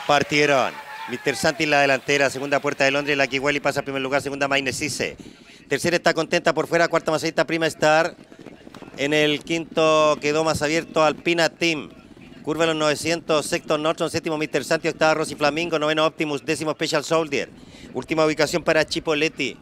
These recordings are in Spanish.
Partieron. Mr. Santi en la delantera, segunda Puerta de Londres, la Kiweli pasa a primer lugar, segunda Mainesise. Tercera está Contenta por fuera, cuarta Massadita Prima Star. En el quinto quedó más abierto Alpina Team. Curva los 900, sexto Nordstrom, séptimo Mr. Santi, octava Rosy Flamingo, noveno Optimus, décimo Special Soldier. Última ubicación para Chipoletti.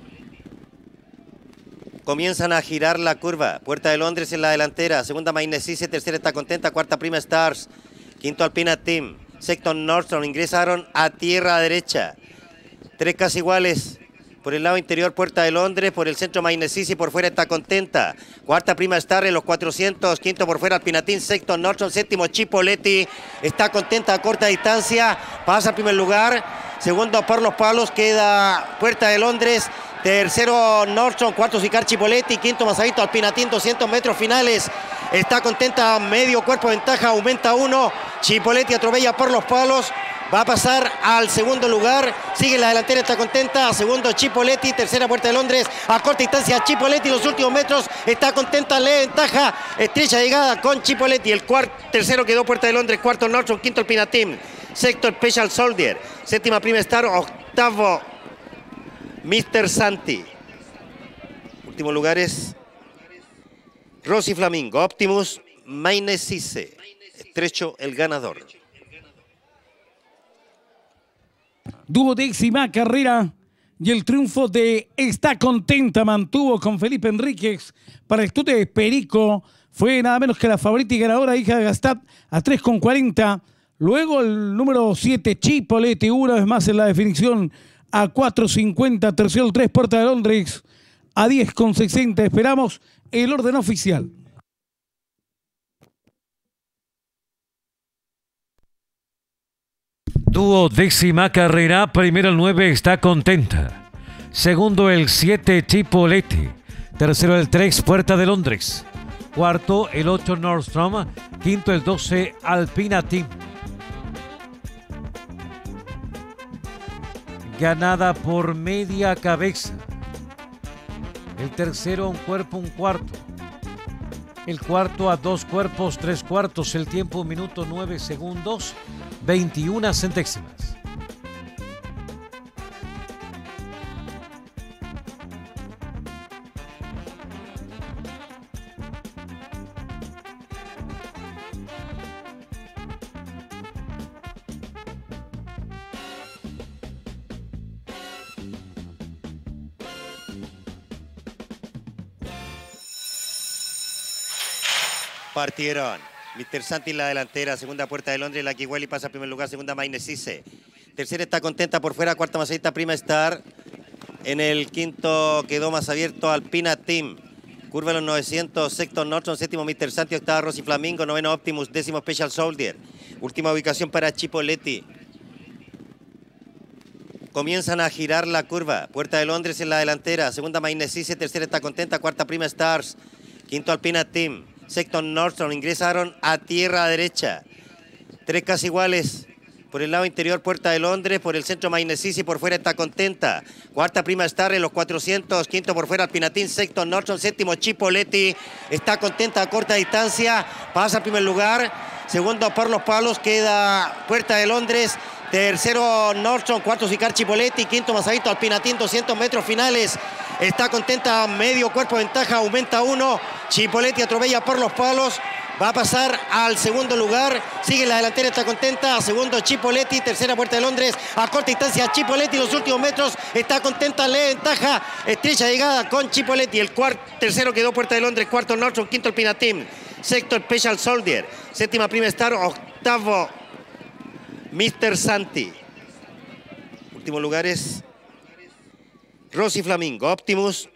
Comienzan a girar la curva. Puerta de Londres en la delantera, segunda Mainesise, tercera está Contenta, cuarta Prima Stars, quinto Alpina Team. Sexto Nordstrom, ingresaron a tierra derecha. Tres casi iguales. Por el lado interior Puerta de Londres, por el centro Mainesisi, por fuera está Contenta. Cuarta Prima Star en los 400, quinto por fuera Alpinatín, sexto Nordstrom, séptimo Chipoletti. Está Contenta a corta distancia, pasa al primer lugar. Segundo por los palos queda Puerta de Londres. Tercero Nordstrom, cuarto Sicar Chipoletti, quinto Massadito Alpinatín, 200 metros finales. Está Contenta, medio cuerpo de ventaja, aumenta uno. Chipoletti atropella por los palos. Va a pasar al segundo lugar. Sigue la delantera, está Contenta. Segundo Chipoletti, tercera Puerta de Londres. A corta distancia Chipoletti, los últimos metros. Está Contenta, le ventaja. Estrecha llegada con Chipoletti. El tercero quedó Puerta de Londres, cuarto Nordstrom, quinto Alpina Team. Sexto Special Soldier. Séptima Prima Star, octavo Mr. Santi. Últimos lugares Rosy Flamingo, Optimus, Mainesise. Estrecho el ganador. Duodécima carrera y el triunfo de Está Contenta mantuvo con Felipe Enríquez para el tute de Perico. Fue nada menos que la favorita y ganadora hija de Gastat a 3,40. Luego el número 7 Chipoletti una vez más en la definición a 4,50. Tercero el 3 Puerta de Londres a 10,60. Esperamos el orden oficial. Duodécima carrera, primero el 9 Está Contenta. Segundo el 7 Chipoletti. Tercero el 3 Puerta de Londres. Cuarto el 8 Nordstrom. Quinto el 12 Alpina Team. Ganada por media cabeza. El tercero un cuerpo, un cuarto. El cuarto a 2 cuerpos, 3 cuartos. El tiempo 1 minuto 9 segundos, 21 centésimas. Partieron. Mr. Santi en la delantera, segunda Puerta de Londres, la Kiweli pasa a primer lugar, segunda Mainesise. Tercera está Contenta por fuera, cuarta Massadita Prima Star. En el quinto quedó más abierto Alpina Team. Curva los 900, sexto Nordstrom, séptimo Mr. Santi, octava Rosy Flamingo, noveno Optimus, décimo Special Soldier. Última ubicación para Chipoletti. Comienzan a girar la curva. Puerta de Londres en la delantera, segunda Mainesise, tercera está Contenta, cuarta Prima Stars, quinto Alpina Team. Sexto Nordstrom, ingresaron a tierra derecha. Tres casi iguales. Por el lado interior Puerta de Londres, por el centro Mainesisi, por fuera está Contenta. Cuarta Prima Star en los 400, quinto por fuera Alpinatín, sexto Nordstrom, séptimo Chipoletti. Está Contenta a corta distancia, pasa al primer lugar. Segundo por los palos queda Puerta de Londres. Tercero Nordstrom, cuarto Sicar Chipoletti, quinto Massadito Alpinatín, 200 metros finales. Está Contenta, medio cuerpo de ventaja, aumenta uno. Chipoletti atropella por los palos. Va a pasar al segundo lugar. Sigue la delantera, está Contenta. Segundo Chipoletti, tercera Puerta de Londres. A corta distancia Chipoletti, los últimos metros. Está Contenta, le ventaja. Estrecha llegada con Chipoletti. El tercero quedó Puerta de Londres, cuarto Nordstrom, quinto Alpina Team. Sexto Special Soldier. Séptima Prima Star, octavo Mr. Santi. Últimos lugares Rosy Flamingo, Optimus,